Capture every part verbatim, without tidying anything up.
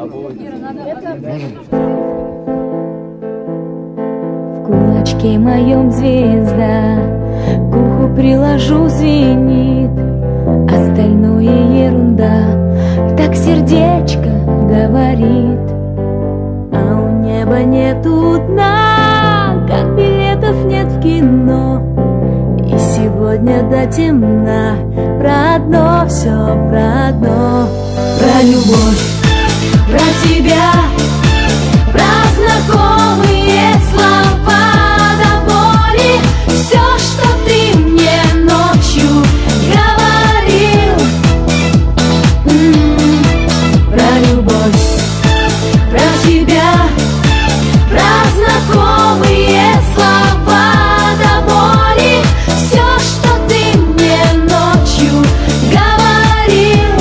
В кулачке моем звезда, к уху приложу, звенит, остальное ерунда, так сердечко говорит. А у неба нету дна, как билетов нет в кино. И сегодня до темна про одно, все про одно. Про любовь, про тебя, про знакомые слова до боли. Все, что ты мне ночью говорил. М-м-м. Про любовь, про тебя, про знакомые слова до боли. Все, что ты мне ночью говорил.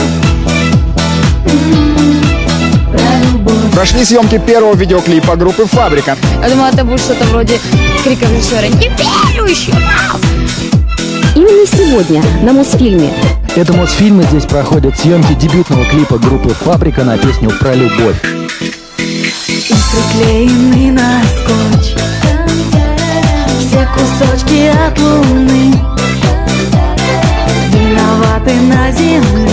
М-м-м. Про любовь. Прошли съемки первого видеоклипа группы «Фабрика». Я думала, это будет что-то вроде крика режиссера «Теперь еще раз!». Именно сегодня на Мосфильме. Это Мосфильмы, здесь проходят съемки дебютного клипа группы «Фабрика» на песню про любовь. И приклеены на скотч все кусочки от луны, виноваты на земле.